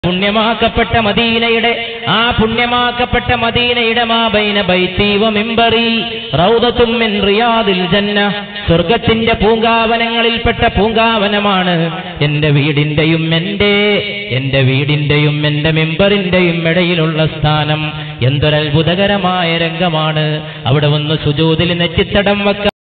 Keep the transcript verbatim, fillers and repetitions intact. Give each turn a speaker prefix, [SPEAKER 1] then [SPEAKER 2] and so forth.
[SPEAKER 1] പുണ്യമാക്കപ്പെട്ട മദീനയുടെ ആ പുണ്യമാക്കപ്പെട്ട മദീനയുടെ മാബൈന ബൈത്തി വ മിംബറി റൗദത്തും മിൻ റിയാദിൽ ജന്ന, സ്വർഗ്ഗത്തിന്റെ പൂങ്കാവനങ്ങളിൽപ്പെട്ട പൂങ്കാവനമാണ് എന്റെ വീടിന്റെയും എന്റെ എന്റെ വീടിന്റെയും എന്റെ മിമ്പറിന്റെയും ഇടയിലുള്ള സ്ഥാനം. എന്തൊരത്ഭുതകരമായ രംഗമാണ്! അവിടെ ഒന്ന് സുജൂദിൽ നെറ്റിത്തടം വെക്കാൻ